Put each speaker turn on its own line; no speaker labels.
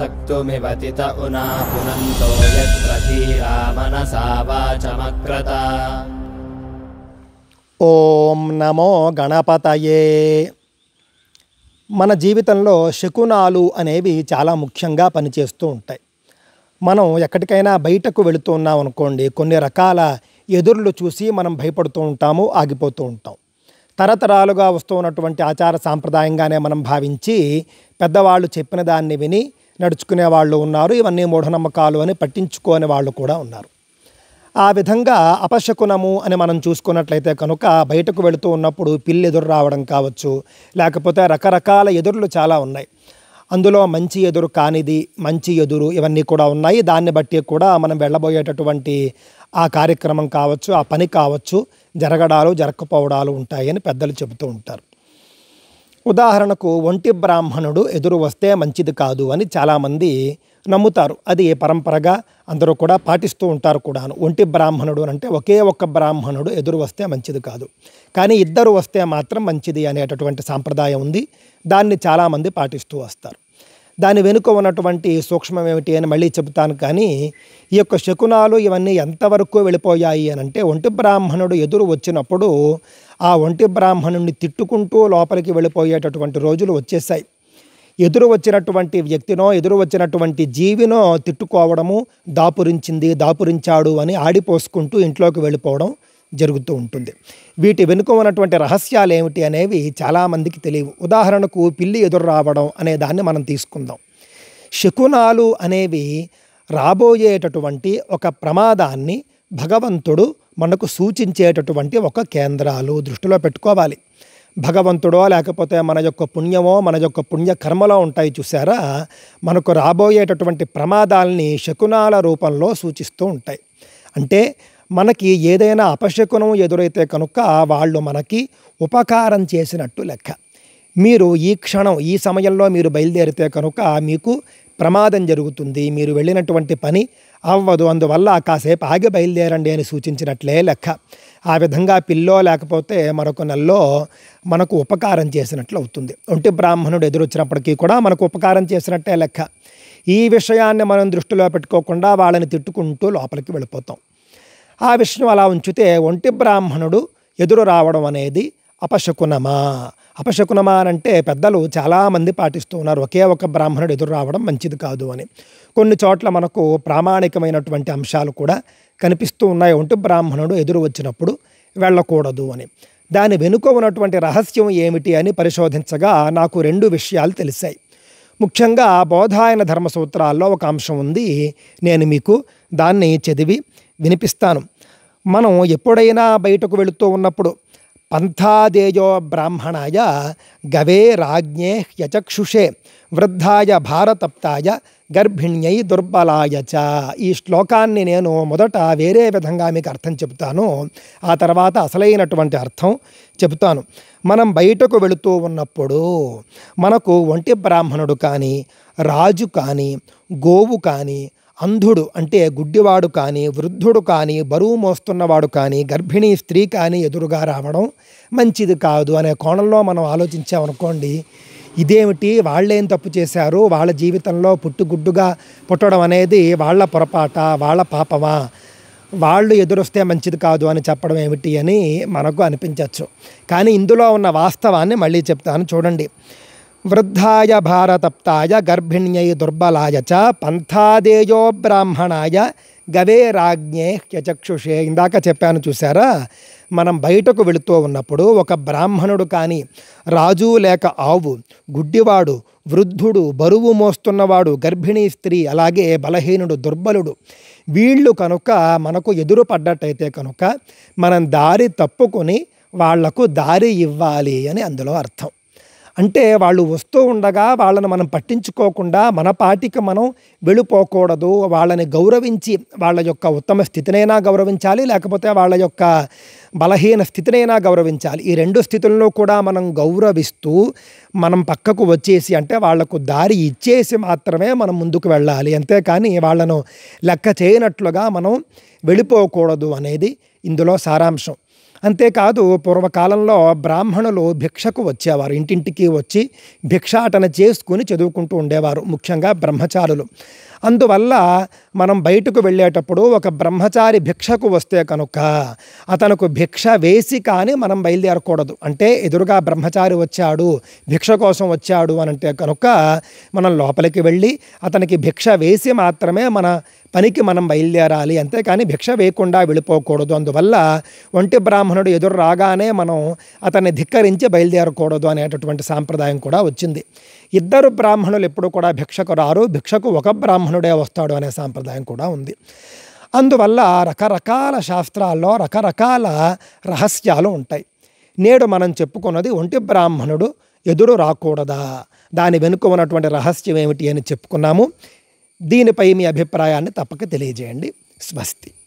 सक्तुमिवतित उना पुनन्तो यत्र धीरा मनसा वाचमक्रत।
ఓం నమో గణపతయే. మన జీవితంలో శకునాలు అనేవి చాలా ముఖ్యంగా పనిచేస్తూ ఉంటాయి. మనం ఎక్కడికైనా బయటకు వెళుతూ ఉన్నాం అనుకోండి, కొన్ని రకాల ఎదురులు చూసి మనం భయపడుతూ ఉంటాము, ఆగిపోతూ ఉంటాం. తరతరాలుగా వస్తూ ఉన్నటువంటి ఆచార సాంప్రదాయంగానే మనం భావించి పెద్దవాళ్ళు చెప్పిన దాన్ని విని నడుచుకునే వాళ్ళు ఉన్నారు. ఇవన్నీ మూఢనమ్మకాలు అని పట్టించుకోని వాళ్ళు కూడా ఉన్నారు. ఆ విధంగా అపశకునము అని మనం చూసుకున్నట్లయితే కనుక బయటకు వెళుతూ ఉన్నప్పుడు పిల్లి ఎదురు రావడం కావచ్చు, లేకపోతే రకరకాల ఎదురులు చాలా ఉన్నాయి. అందులో మంచి ఎదురు కానిది, మంచి ఎదురు, ఇవన్నీ కూడా ఉన్నాయి. దాన్ని బట్టి కూడా మనం వెళ్ళబోయేటటువంటి ఆ కార్యక్రమం కావచ్చు, ఆ పని కావచ్చు, జరగడాలు జరగకపోవడాలు ఉంటాయని పెద్దలు చెబుతూ ఉంటారు. ఉదాహరణకు ఒంటి బ్రాహ్మణుడు ఎదురు వస్తే మంచిది కాదు అని చాలామంది నమ్ముతారు. అది పరంపరగా అందరూ కూడా పాటిస్తూ ఉంటారు కూడాను. ఒంటి బ్రాహ్మణుడు అంటే ఒకే ఒక్క బ్రాహ్మణుడు ఎదురు వస్తే మంచిది కాదు, కానీ ఇద్దరు వస్తే మాత్రం మంచిది అనేటటువంటి సాంప్రదాయం ఉంది. దాన్ని చాలామంది పాటిస్తూ వస్తారు. దాని వెనుక ఉన్నటువంటి సూక్ష్మం ఏమిటి అని మళ్ళీ చెబుతాను. కానీ ఈ యొక్క శకునాలు ఇవన్నీ ఎంతవరకు వెళ్ళిపోయాయి అని అంటే, ఒంటి బ్రాహ్మణుడు ఎదురు వచ్చినప్పుడు ఆ ఒంటి బ్రాహ్మణుడిని తిట్టుకుంటూ లోపలికి వెళ్ళిపోయేటటువంటి రోజులు వచ్చేసాయి. ఎదురు వచ్చినటువంటి వ్యక్తినో, ఎదురు వచ్చినటువంటి జీవినో తిట్టుకోవడము, దాపురించాడు అని ఆడిపోసుకుంటూ ఇంట్లోకి వెళ్ళిపోవడం జరుగుతూ ఉంటుంది. వీటి వెనుక ఉన్నటువంటి రహస్యాలు ఏమిటి అనేవి చాలామందికి తెలియవు. ఉదాహరణకు పిల్లి ఎదురు రావడం అనే దాన్ని మనం తీసుకుందాం. శకునాలు అనేవి రాబోయేటటువంటి ఒక ప్రమాదాన్ని భగవంతుడు మనకు సూచించేటటువంటి ఒక కేంద్రాలు. దృష్టిలో పెట్టుకోవాలి. భగవంతుడో లేకపోతే మన యొక్క పుణ్యమో, మన యొక్క పుణ్యకర్మలో ఉంటాయి చూసారా, మనకు రాబోయేటటువంటి ప్రమాదాలని శకునాల రూపంలో సూచిస్తూ ఉంటాయి. అంటే మనకి ఏదైనా అపశకునం ఎదురైతే కనుక వాళ్ళు మనకి ఉపకారం చేసినట్టు లెక్క. మీరు ఈ క్షణం, ఈ సమయంలో మీరు బయలుదేరితే కనుక మీకు ప్రమాదం జరుగుతుంది, మీరు వెళ్ళినటువంటి పని అవ్వదు, అందువల్ల కాసేపు ఆగి బయలుదేరండి అని సూచించినట్లే లెక్క. ఆ విధంగా పిల్లో లేకపోతే మరొక నెలలో మనకు ఉపకారం చేసినట్లు అవుతుంది. ఒంటి బ్రాహ్మణుడు ఎదురొచ్చినప్పటికీ కూడా మనకు ఉపకారం చేసినట్టే లెక్క. ఈ విషయాన్ని మనం దృష్టిలో పెట్టుకోకుండా వాళ్ళని తిట్టుకుంటూ లోపలికి వెళ్ళిపోతాం. ఆ విషయం అలా ఉంచితే ఒంటి బ్రాహ్మణుడు ఎదురు రావడం అనేది అపశకునమా? అపశకునమా అంటే పెద్దలు చాలామంది పాటిస్తూ ఉన్నారు. ఒకే ఒక బ్రాహ్మణుడు ఎదురు రావడం మంచిది కాదు అని. కొన్ని చోట్ల మనకు ప్రామాణికమైనటువంటి అంశాలు కూడా కనిపిస్తూ ఉన్నాయి. ఒంటి బ్రాహ్మణుడు ఎదురు వచ్చినప్పుడు వెళ్ళకూడదు అని. దాని వెనుక ఉన్నటువంటి రహస్యం ఏమిటి అని పరిశోధించగా నాకు 2 విషయాలు తెలిసాయి. ముఖ్యంగా బోధాయన ధర్మసూత్రాల్లో ఒక అంశం ఉంది. నేను మీకు దాన్ని చదివి వినిపిస్తాను. మనం ఎప్పుడైనా బయటకు వెళుతూ ఉన్నప్పుడు పంథాదేయో బ్రాహ్మణాయ గవే రాజ్ఞే యచక్షుషే వృద్ధాయ భారతప్తాయ గర్భిణ్యై దుర్బలాయ చ. ఈ శ్లోకాన్ని నేను మొదట వేరే విధంగా మీకు అర్థం చెబుతాను, ఆ తర్వాత అసలైనటువంటి అర్థం చెబుతాను. మనం బయటకు వెళుతూ ఉన్నప్పుడు మనకు ఒంటి బ్రాహ్మణుడు కానీ, రాజు కానీ, గోవు కానీ, అంధుడు అంటే గుడ్డివాడు కానీ, వృద్ధుడు కానీ, బరువు మోస్తున్నవాడు కానీ, గర్భిణీ స్త్రీ కానీ ఎదురుగా రావడం మంచిది కాదు అనే కోణంలో మనం ఆలోచించామనుకోండి, ఇదేమిటి, వాళ్ళేం తప్పు చేశారు, వాళ్ళ జీవితంలో పుట్టుగుడ్డుగా పుట్టడం అనేది వాళ్ళ పొరపాట, వాళ్ళ పాపమా, వాళ్ళు ఎదురొస్తే మంచిది కాదు అని చెప్పడం ఏమిటి అని మనకు అనిపించవచ్చు. కానీ ఇందులో ఉన్న వాస్తవాన్ని మళ్ళీ చెప్తాను చూడండి. వృద్ధాయ భారతప్తాయ గర్భిణ్యై దుర్బలాయ చ పంథాదేయో బ్రాహ్మణాయ గవే రాజ్ఞే యచక్షుషే. ఇందాక చెప్పాను చూసారా, మనం బయటకు వెళుతూ ఉన్నప్పుడు ఒక బ్రాహ్మణుడు కానీ, రాజు లేక ఆవు, గుడ్డివాడు, వృద్ధుడు, బరువు మోస్తున్నవాడు, గర్భిణీ స్త్రీ, అలాగే బలహీనుడు, దుర్బలుడు, వీళ్ళు కనుక మనకు ఎదురు పడ్డట్టయితే కనుక మనం దారి తప్పుకొని వాళ్లకు దారి ఇవ్వాలి అని అందులో అర్థం. అంటే వాళ్ళు వస్తూ ఉండగా వాళ్ళని మనం పట్టించుకోకుండా మన పాటికి మనం వెళ్ళిపోకూడదు. వాళ్ళని గౌరవించి వాళ్ళ యొక్క ఉత్తమ స్థితినైనా గౌరవించాలి, లేకపోతే వాళ్ళ యొక్క బలహీన స్థితినైనా గౌరవించాలి. ఈ 2 స్థితులను కూడా మనం గౌరవిస్తూ మనం పక్కకు వచ్చేసి, అంటే వాళ్లకు దారి ఇచ్చేసి మాత్రమే మనం ముందుకు వెళ్ళాలి. అంతేకాని వాళ్ళను లెక్క చేయనట్లుగా మనం వెళ్ళిపోకూడదు అనేది ఇందులో సారాంశం. అంతేకాదు పూర్వకాలంలో బ్రాహ్మణులు భిక్షకు వచ్చేవారు, ఇంటింటికి వచ్చి భిక్షాటన చేసుకుని చదువుకుంటూ ఉండేవారు, ముఖ్యంగా బ్రహ్మచారులు. అందువల్ల మనం బయటకు వెళ్ళేటప్పుడు ఒక బ్రహ్మచారి భిక్షకు వస్తే కనుక అతనుకు భిక్ష వేసి కానీ మనం బయలుదేరకూడదు. అంటే ఎదురుగా బ్రహ్మచారి వచ్చాడు, భిక్ష కోసం వచ్చాడు అని అంటే కనుక మనం లోపలికి వెళ్ళి అతనికి భిక్ష వేసి మాత్రమే మన పనికి మనం బయలుదేరాలి, అంతేకాని భిక్ష వేయకుండా వెళ్ళిపోకూడదు. అందువల్ల ఒంటి బ్రాహ్మణుడు ఎదురు రాగానే మనం అతన్ని ధిక్కరించి బయలుదేరకూడదు అనేటటువంటి సాంప్రదాయం కూడా వచ్చింది. ఇద్దరు బ్రాహ్మణులు ఎప్పుడు కూడా భిక్షకు రారు, భిక్షకు ఒక బ్రాహ్మణుడే వస్తాడు అనే సాంప్రదాయం కూడా ఉంది. అందువల్ల రకరకాల శాస్త్రాల్లో రకరకాల రహస్యాలు ఉంటాయి. నేడు మనం చెప్పుకున్నది ఒంటి బ్రాహ్మణుడు ఎదురు రాకూడదా, దాని వెనుక ఉన్నటువంటి రహస్యం ఏమిటి అని చెప్పుకున్నాము. దీనిపై మీ అభిప్రాయాన్ని తప్పక తెలియజేయండి. స్వస్తి.